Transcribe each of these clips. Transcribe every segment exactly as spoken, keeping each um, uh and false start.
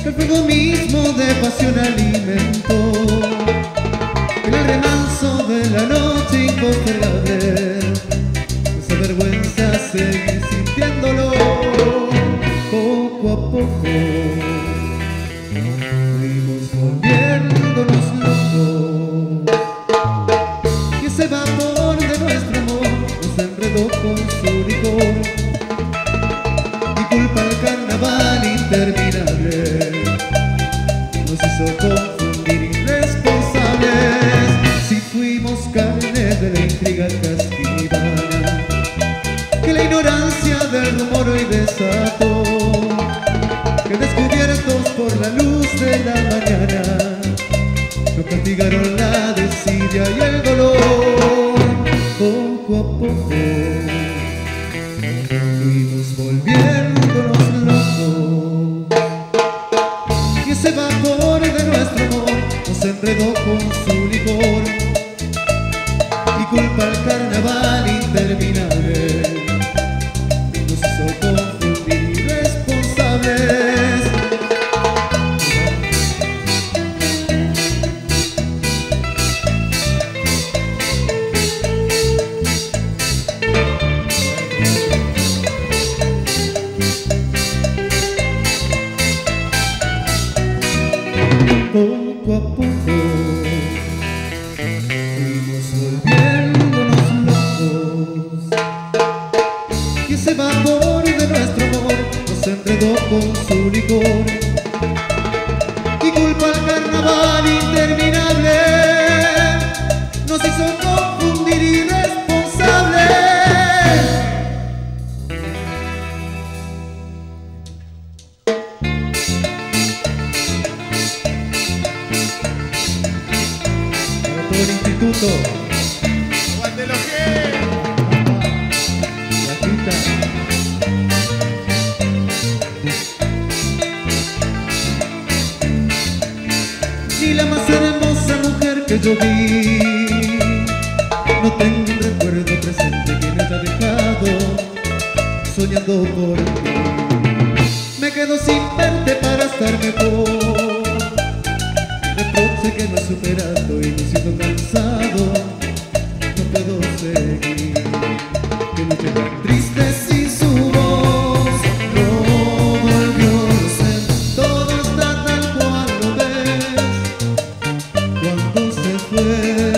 el fuego mismo de pasión alimentó, en el remanso de la noche impostergable, esa vergüenza seguir sintiéndolo. Poco a poco fuimos volviéndonos locos, y ese vapor de nuestro amor nos enredó con su licor, y culpa al carnaval interminable nos hizo confundir irresponsables. Si fuimos carne de la intriga casquivana que la ignorancia del rumor hoy desató, que descubiertos por la luz de la mañana nos castigaron la desidia y el dolor. Poco a poco fuimos volviéndonos locos, y ese vapor de nuestro amor nos enredó con su licor, y culpa al carnaval interminable nos hizo confundir irresponsables. Poco a poco fuimos volviéndonos locos, y ese vapor de nuestro amor nos enredó con su licor, y culpa al carnaval interminable nos hizo confundir irresponsables. El instituto, ¡aguante lo que! la quita. Ni la más hermosa mujer que yo vi, no tengo un recuerdo presente que me haya dejado soñando por ti. Me quedo sin verte para estar mejor, reproche que no he superado y me siento cansado, no puedo seguir. Que noche tan triste sin su voz, no volvió a ser. Todo está tal cual lo ves cuando se fue.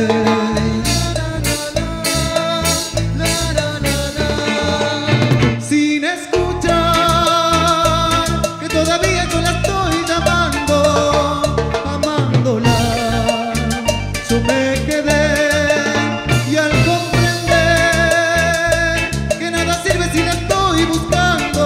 Sin escuchar que todavía yo la estoy llamando, yo me quedé, y al comprender que nada sirve si la estoy buscando,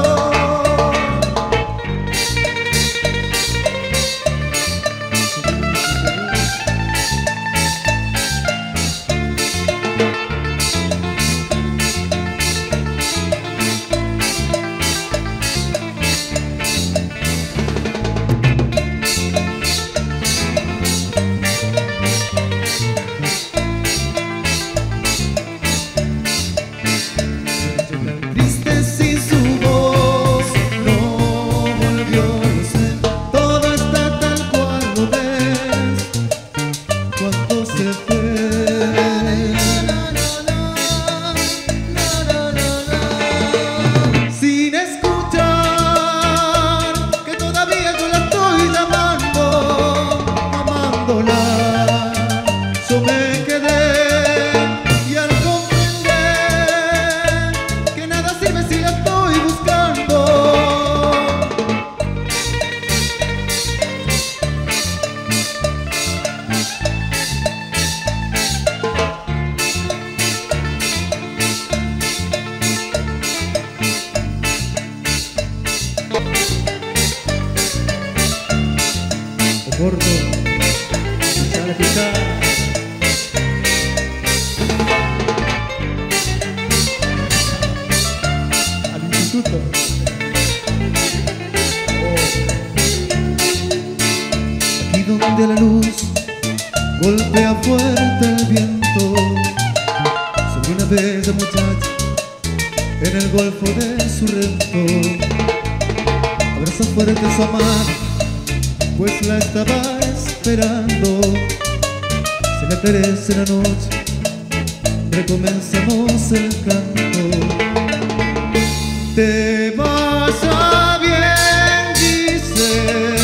triste sin su voz, no volvió a ser. Todo está tal cual lo ves cuando se fue. Sin escuchar que todavía yo la estoy llamando, amándola, yo me quedé. Y al comprender que nada sirve si la estoy buscando, Oporto, escuchar, escuchar. Al instituto. Aquí donde la luz golpea fuerte el viento sobre una bella muchacha en el golfo de Sorrento. Abraza fuerte su amada pues la estaba esperando. Se le aclarece la noche, recomenzamos el canto. Te vaya bien, dice,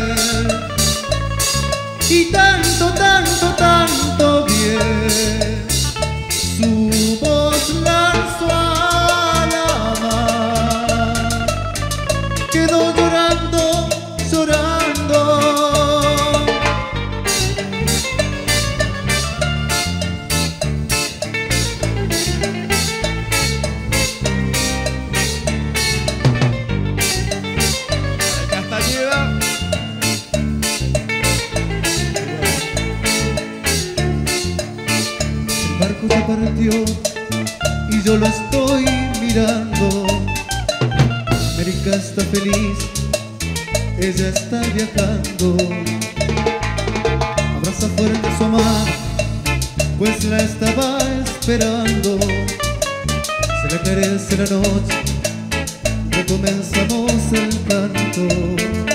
y tanto, tanto, tanto bien. Su voz lanzó a la mar, quedó llorando, llorando. Castañeda. El barco ya partió y yo lo estoy mirando. América está feliz, ella está viajando. Abraza fuerte a su amada, pues la estaba esperando. Se le aclarece la noche, recomenzamos el canto.